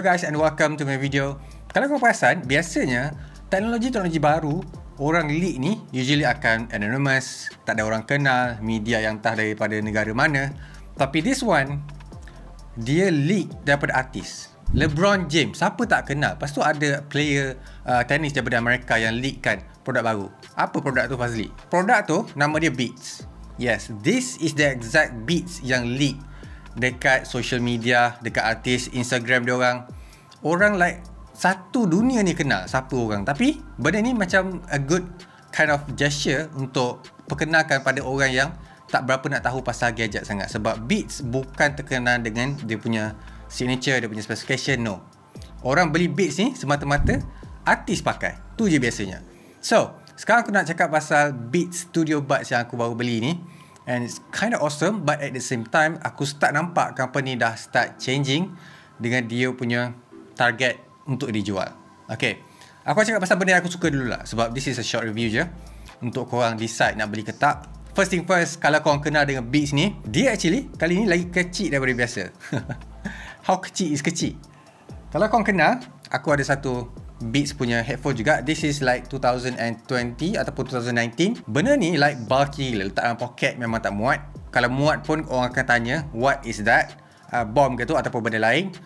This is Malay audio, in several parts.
Hello guys and welcome to my video. Kalau kau perasan, biasanya teknologi baru orang leak ni usually akan anonymous, tak ada orang kenal, media yang entah daripada negara mana. Tapi this one, dia leak daripada artis. LeBron James, siapa tak kenal? Lepas tu ada player tenis daripada Amerika yang leakkan produk baru. Apa produk tu, Fazli? Produk tu nama dia Beats. Yes, this is the exact Beats yang leak dekat social media, dekat artis Instagram dia orang. Orang like satu dunia ni kenal siapa orang. Tapi benda ni macam a good kind of gesture untuk perkenalkan pada orang yang tak berapa nak tahu pasal gadget sangat. Sebab Beats bukan terkenal dengan dia punya signature, dia punya specification, no. Orang beli Beats ni semata-mata artis pakai. Tu je biasanya. So, sekarang aku nak cakap pasal Beats Studio Buds yang aku baru beli ni. And it's kind of awesome, but at the same time aku start nampak company dah start changing dengan dia punya target untuk dijual. Okay, aku cakap pasal benda yang aku suka dulu lah, sebab this is a short review je untuk korang decide nak beli ke tak. First thing first, kalau korang kenal dengan Beats ni, dia actually kali ni lagi kecil daripada biasa. How kecil is kecil? Kalau korang kenal, aku ada satu Beats punya headphone juga. This is like 2020 ataupun 2019. Benda ni like bulky gila. Letak dalam poket memang tak muat. Kalau muat pun orang akan tanya, what is that? Bomb ke tu ataupun benda lain?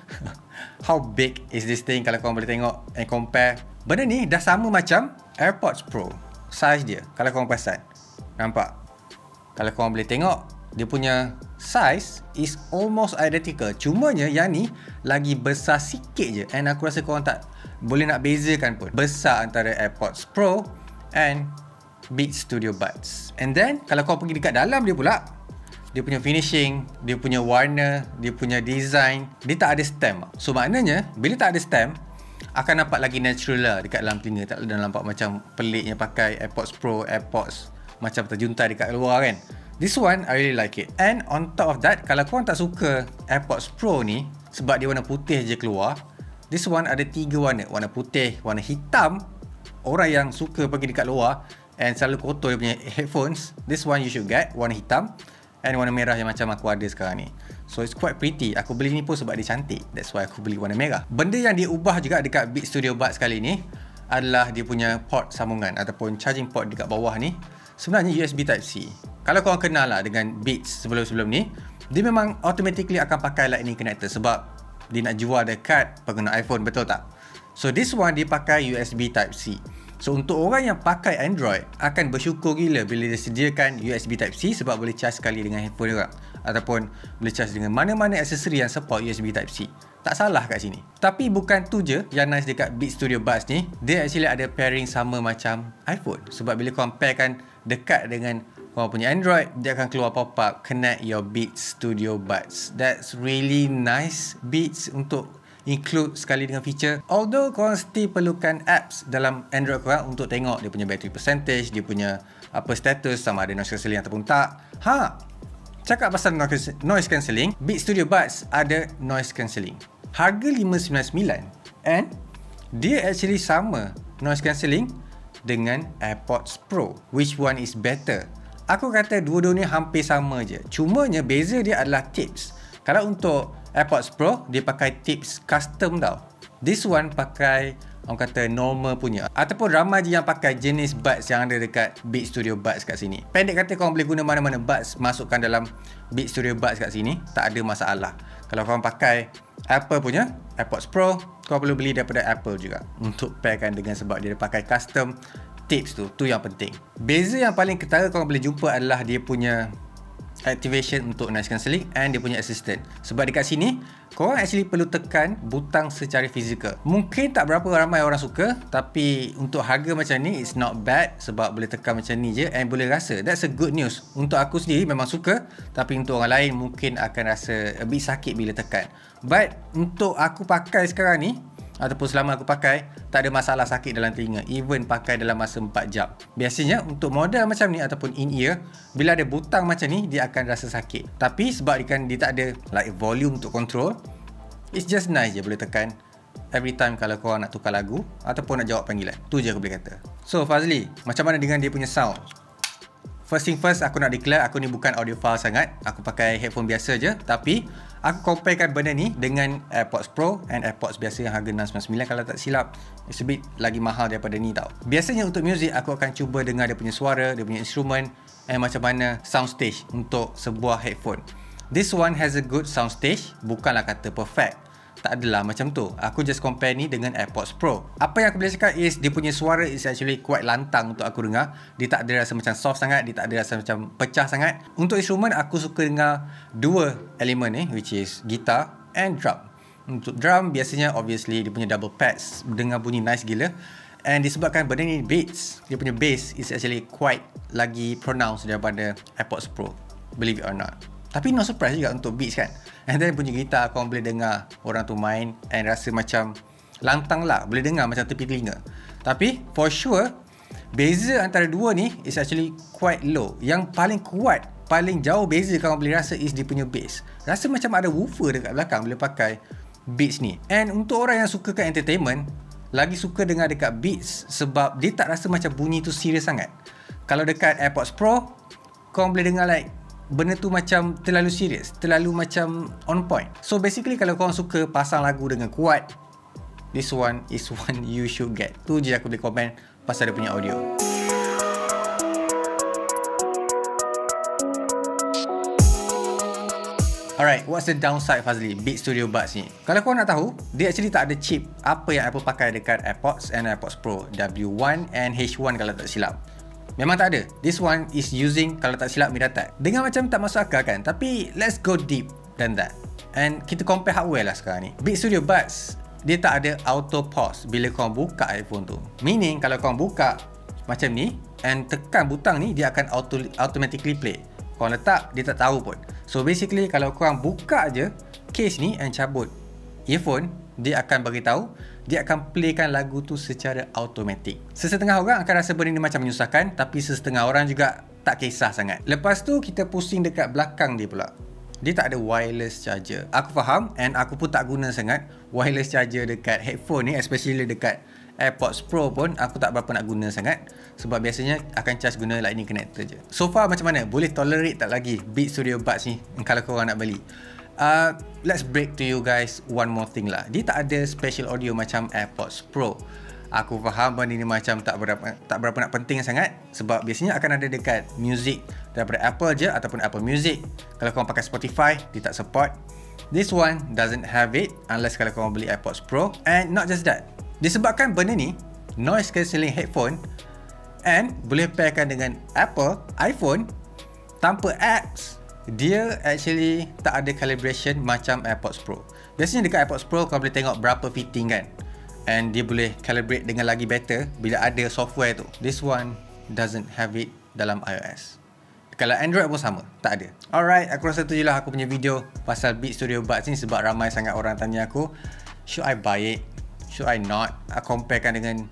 How big is this thing? Kalau korang boleh tengok and compare, benda ni dah sama macam AirPods Pro size dia. Kalau korang perasan, nampak? Kalau korang boleh tengok, dia punya size is almost identical. Cumanya yang ni lagi besar sikit je. And aku rasa korang tak boleh nak bezakan pun besar antara AirPods Pro and Beats Studio Buds. And then kalau kau pergi dekat dalam dia pula, dia punya finishing, dia punya warna, dia punya design, dia tak ada stem. So maknanya bila tak ada stem, akan nampak lagi natural lah dekat dalam telinga. Tak ada nampak macam peliknya pakai AirPods Pro, AirPods macam terjuntai dekat luar kan. This one I really like it. And on top of that, kalau korang tak suka AirPods Pro ni sebab dia warna putih je keluar, this one ada 3 warna. Warna putih, warna hitam. Orang yang suka pergi dekat luar and selalu kotor dia punya headphones, this one you should get, warna hitam. And warna merah yang macam aku ada sekarang ni. So it's quite pretty. Aku beli ni pun sebab dia cantik. That's why aku beli warna merah. Benda yang dia ubah juga dekat Beats Studio Buds kali ni adalah dia punya port sambungan ataupun charging port dekat bawah ni. Sebenarnya USB Type-C. Kalau korang kenal lah dengan Beats sebelum-sebelum ni, dia memang automatically akan pakai lightning connector sebab dia nak jual dekat pengguna iPhone, betul tak? So this one dia pakai USB Type-C. So untuk orang yang pakai Android akan bersyukur gila bila dia sediakan USB Type-C sebab boleh charge sekali dengan handphone orang ataupun boleh charge dengan mana-mana aksesori yang support USB Type-C. Tak salah kat sini. Tapi bukan tu je yang nice dekat Beats Studio Buds ni. Dia actually ada pairing sama macam iPhone. Sebab bila korang pairkan dekat dengan korang punya Android, dia akan keluar pop-up connect your Beats Studio Buds. That's really nice Beats untuk include sekali dengan feature. Although korang still perlukan apps dalam Android korang untuk tengok dia punya battery percentage, dia punya apa status, sama ada noise cancelling ataupun tak. Cakap pasal noise cancelling, Beats Studio Buds ada noise cancelling. Harga $599 and dia actually sama noise cancelling dengan AirPods Pro. Which one is better? Aku kata dua-dua ni hampir sama je. Cumanya beza dia adalah tips. Kalau untuk AirPods Pro, dia pakai tips custom tau. This one pakai orang kata normal punya. Ataupun ramai je yang pakai jenis buds yang ada dekat Beats Studio Buds kat sini. Pendek kata korang boleh guna mana-mana buds, masukkan dalam Beats Studio Buds kat sini, tak ada masalah. Kalau korang pakai Apple punya AirPods Pro, korang perlu beli daripada Apple juga untuk pairkan dengan, sebab dia pakai custom tips tu yang penting. Beza yang paling ketara korang boleh jumpa adalah dia punya activation untuk noise cancelling and dia punya assistant. Sebab dekat sini korang actually perlu tekan butang secara fizikal. Mungkin tak berapa ramai orang suka, tapi untuk harga macam ni it's not bad sebab boleh tekan macam ni je and boleh rasa. That's a good news. Untuk aku sendiri memang suka, tapi untuk orang lain mungkin akan rasa a bit sakit bila tekan. But untuk aku pakai sekarang ni ataupun selama aku pakai, tak ada masalah sakit dalam telinga, even pakai dalam masa 4 jam. Biasanya untuk model macam ni ataupun in-ear, bila ada butang macam ni, dia akan rasa sakit. Tapi sebab dia tak ada like volume untuk control, it's just nice je boleh tekan every time kalau korang nak tukar lagu ataupun nak jawab panggilan. Tu je aku boleh kata. So Fazli, macam mana dengan dia punya sound? First thing first, aku nak declare aku ni bukan audiophile sangat. Aku pakai headphone biasa je, tapi Aku comparekan benda ni dengan AirPods Pro and AirPods biasa yang harga $699 kalau tak silap. It's a bit lagi mahal daripada ni tau. Biasanya untuk music aku akan cuba dengar dia punya suara, dia punya instrumen and macam mana soundstage untuk sebuah headphone. This one has a good soundstage, bukanlah kata perfect. Tak adalah macam tu. Aku just compare ni dengan AirPods Pro. Apa yang aku boleh cakap is dia punya suara is actually quite lantang untuk aku dengar. Dia tak ada rasa macam soft sangat, dia tak ada rasa macam pecah sangat. Untuk instrumen aku suka dengar dua elemen ni, which is guitar and drum. Untuk drum biasanya obviously dia punya double pads, dengar bunyi nice gila. And disebabkan benda ni beats, dia punya bass is actually quite lagi pronounced daripada AirPods Pro, believe it or not. Tapi no surprise juga untuk beats kan. And then punya gitar korang boleh dengar orang tu main and rasa macam lantang lah, boleh dengar macam tepi telinga. Tapi for sure beza antara dua ni is actually quite low. Yang paling kuat, paling jauh beza korang boleh rasa is dia punya bass. Rasa macam ada woofer dekat belakang bila pakai Beats ni. And untuk orang yang suka kan entertainment, lagi suka dengar dekat Beats sebab dia tak rasa macam bunyi tu serius sangat. Kalau dekat AirPods Pro, korang boleh dengar like benda tu macam terlalu serius, terlalu macam on point. So basically kalau korang suka pasang lagu dengan kuat, this one is one you should get. Tu je aku boleh komen pasal dia punya audio. Alright, what's the downside Fazli Beats Studio Buds ni? Kalau korang nak tahu, dia actually tak ada chip apa yang Apple pakai dekat AirPods and AirPods Pro, W1 and H1 kalau tak silap. Memang tak ada. This one is using, kalau tak silap, MediaTek. Dengar macam tak masuk akal kan? Tapi let's go deep than that. And kita compare hardware lah sekarang ni. Beats Studio Buds, dia tak ada auto pause bila korang buka iPhone tu. Meaning kalau korang buka macam ni and tekan butang ni, dia akan automatically play. Korang letak, dia tak tahu pun. So basically kalau korang buka je case ni and cabut earphone, dia akan bagi tahu, dia akan playkan lagu tu secara automatik. Sesetengah orang akan rasa benda ni macam menyusahkan, tapi sesetengah orang juga tak kisah sangat. Lepas tu kita pusing dekat belakang dia pula. Dia tak ada wireless charger. Aku faham and aku pun tak guna sangat wireless charger dekat headphone ni, especially dekat AirPods Pro pun aku tak berapa nak guna sangat sebab biasanya akan charge guna lightning connector je. So far macam mana? Boleh tolerate tak lagi Beats Studio Buds ni kalau korang nak beli? Let's break to you guys one more thing lah. Dia tak ada special audio macam AirPods Pro. Aku faham benda ni macam tak berapa nak penting sangat sebab biasanya akan ada dekat music daripada Apple je ataupun Apple Music. Kalau korang pakai Spotify, dia tak support. This one doesn't have it unless kalau korang beli AirPods Pro. And not just that, disebabkan benda ni noise cancelling headphone and boleh pairkan dengan Apple iPhone tanpa apps, dia actually tak ada calibration macam AirPods Pro. Biasanya dekat AirPods Pro kau boleh tengok berapa fitting kan, and dia boleh calibrate dengan lagi better bila ada software tu. This one doesn't have it dalam iOS. Kalau Android pun sama, tak ada. Alright, aku rasa tu je lah aku punya video pasal Beats Studio Buds ni sebab ramai sangat orang tanya aku, should I buy it? Should I not? Aku comparekan dengan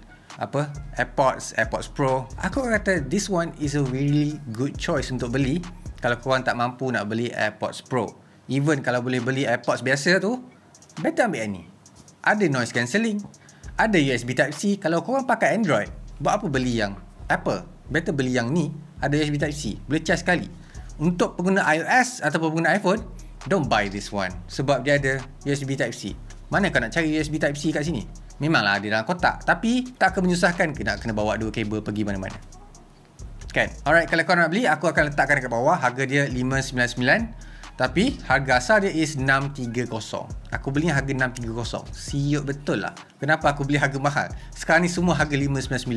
AirPods Pro. Aku kata this one is a really good choice untuk beli kalau korang tak mampu nak beli AirPods Pro. Even kalau boleh beli AirPods biasa tu, better ambil yang ni. Ada noise cancelling, ada USB Type-C. Kalau korang pakai Android, buat apa beli yang Apple? Better beli yang ni, ada USB Type-C, boleh charge sekali. Untuk pengguna iOS ataupun pengguna iPhone, don't buy this one sebab dia ada USB Type-C. Mana kau nak cari USB Type-C kat sini? Memanglah ada dalam kotak, tapi tak akan menyusahkan ke nak kena bawa dua kabel pergi mana-mana kan? Alright, kalau korang nak beli, aku akan letakkan dekat bawah. Harga dia $599, tapi harga asal dia is $630. Aku beli harga $630. Siut betul lah kenapa aku beli harga mahal. Sekarang ni semua harga $599.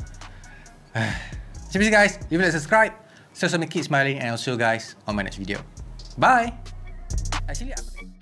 So guys, leave a like, subscribe, so me keep smiling, and I'll see you guys on my next video. Bye. Actually,